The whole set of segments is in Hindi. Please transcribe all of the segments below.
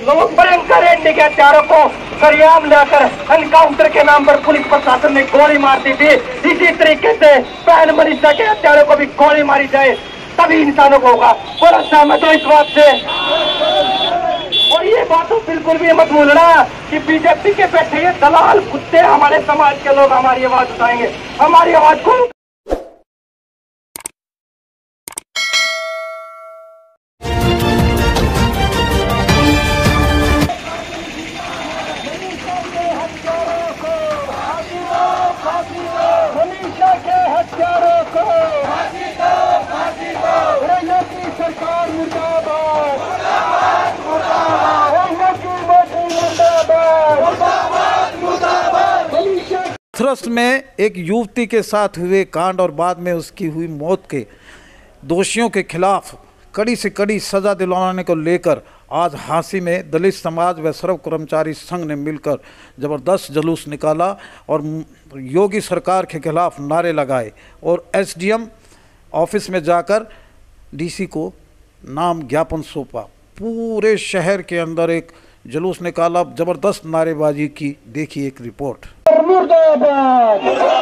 लोग भयंकर एंटी के हत्यारों को सरेआम लाकर एनकाउंटर के नाम पर पुलिस प्रशासन ने गोली मार दी थी। इसी तरीके से बहन मनीषा के हत्यारों को भी गोली मारी जाए, तभी इंसानों को होगा। पूरा सहमत हो इस बात से। और ये बात तो बिल्कुल भी मत भूलना कि बीजेपी के बैठे ये दलाल कुत्ते हमारे समाज के लोग हमारी आवाज उठाएंगे, हमारी आवाज को। मनीषा के हत्यारों को योगी सरकार मुर्दाबाद, हाथरस में एक युवती के साथ हुए कांड और बाद में उसकी हुई मौत के दोषियों के खिलाफ कड़ी से कड़ी सजा दिलवाने को लेकर आज हांसी में दलित समाज व सर्व कर्मचारी संघ ने मिलकर ज़बरदस्त जुलूस निकाला और योगी सरकार के खिलाफ नारे लगाए और एसडीएम ऑफिस में जाकर डीसी को नाम ज्ञापन सौंपा। पूरे शहर के अंदर एक जुलूस निकाला, ज़बरदस्त नारेबाजी की। देखिए एक रिपोर्ट। मुर्दाबाद।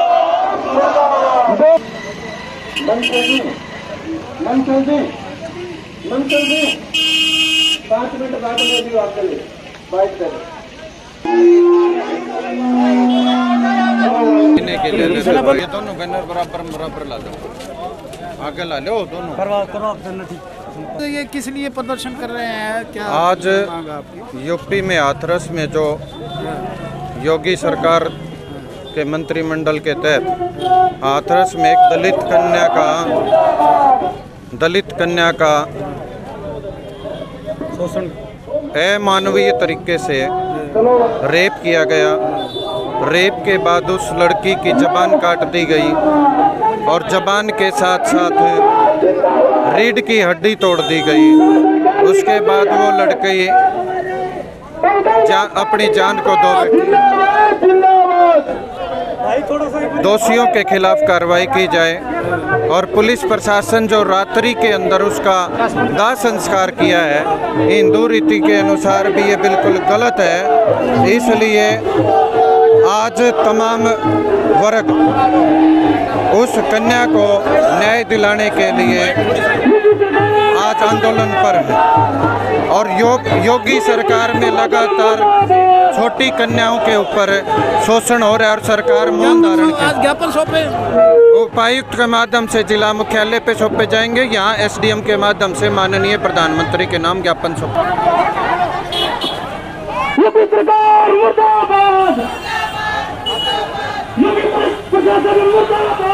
5 मिनट बाद में भी आपके लिए बाइक करें ये दोनों बैनर बराबर ला दो, आगे ला लो दोनों। तो ये किस लिए प्रदर्शन कर रहे हैं? क्या आज यूपी में हाथरस में जो योगी सरकार के मंत्रिमंडल के तहत हाथरस में एक दलित कन्या का शोषण अमानवीय तरीके से रेप किया गया। रेप के बाद उस लड़की की जबान काट दी गई और जबान के साथ साथ रीढ़ की हड्डी तोड़ दी गई। उसके बाद वो लड़की अपनी जान को दो बैठी। दोषियों के खिलाफ कार्रवाई की जाए और पुलिस प्रशासन जो रात्रि के अंदर उसका दाह संस्कार किया है, हिंदू रीति के अनुसार भी ये बिल्कुल गलत है। इसलिए आज तमाम वर्ग उस कन्या को न्याय दिलाने के लिए आज आंदोलन पर है और योगी सरकार में लगातार छोटी कन्याओं के ऊपर शोषण हो रहा है और सरकार मौन धारण की। आज ज्ञापन सौंपे उपायुक्त के माध्यम से जिला मुख्यालय पे सौंपे जाएंगे। यहाँ एसडीएम के माध्यम से माननीय प्रधानमंत्री के नाम ज्ञापन सौंपे।